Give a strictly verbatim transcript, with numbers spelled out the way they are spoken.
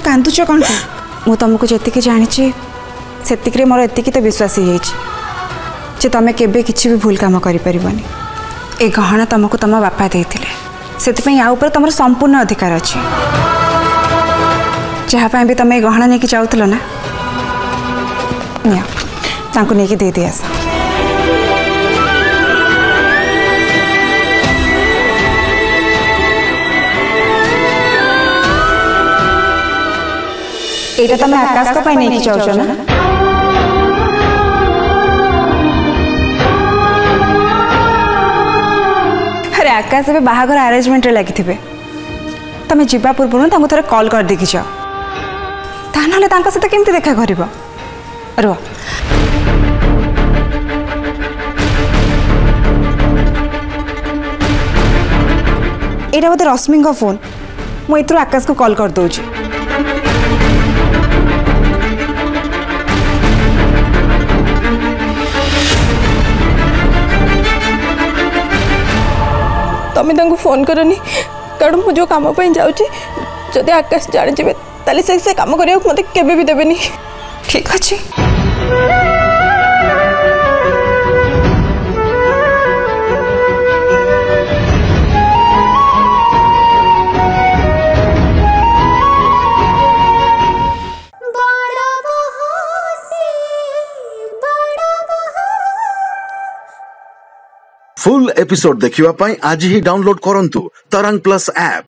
कांदुच कौन मु तुमको जी जानी से मोर एति तो विश्वास हो तुम केबे किसी भी भूल काम करें ए गहना तुमको तुम बापा देते से आउपर तुम संपूर्ण अधिकार अच्छी जहाँपाई भी तुम ये गहना नहीं जाऊल ना नहीं दे दे आस एटा तुम आकाश को पाई नहीं चाहछ ना अरे आकाश ए बाहागर अरेंजमेंट लगी थे तुम जीवा पूर्व थे कॉल कर देखी जाओ ताहले सहित केमती देखा कर रुह एटा बोधे रश्मि का फोन मुझे आकाश को कॉल कर दूची तुम फोन करनी कारण मुझे जो कम जाऊँगी जदि आकाश जाने ताले से, से काम करने मत केबे भी देबेनी। ठीक अच्छे फुल एपिसोड देखिवा पाई आज ही डाउनलोड करंतु तरंग प्लस ऐप।